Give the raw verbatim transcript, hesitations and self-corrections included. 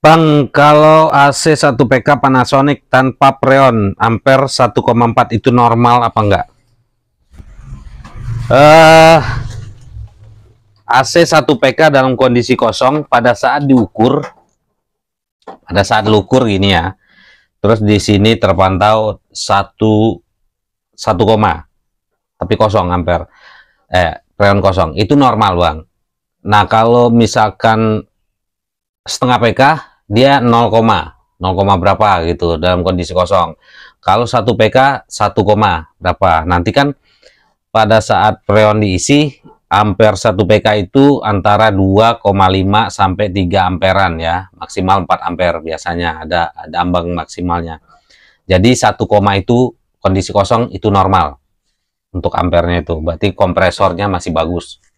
Bang, kalau A C satu P K Panasonic tanpa Freon Ampere satu koma empat itu normal apa enggak? Eh, A C satu P K dalam kondisi kosong pada saat diukur, pada saat diukur gini ya. Terus di sini terpantau satu satu koma, tapi kosong Ampere. Eh, Freon kosong. Itu normal, Bang. Nah, kalau misalkan setengah P K dia nol, nol, berapa gitu dalam kondisi kosong. Kalau satu P K satu, berapa. Nanti kan pada saat freon diisi ampere satu P K itu antara dua koma lima sampai tiga amperan ya, maksimal empat ampere biasanya ada ada ambang maksimalnya. Jadi satu, itu kondisi kosong itu normal untuk ampernya itu. Berarti kompresornya masih bagus.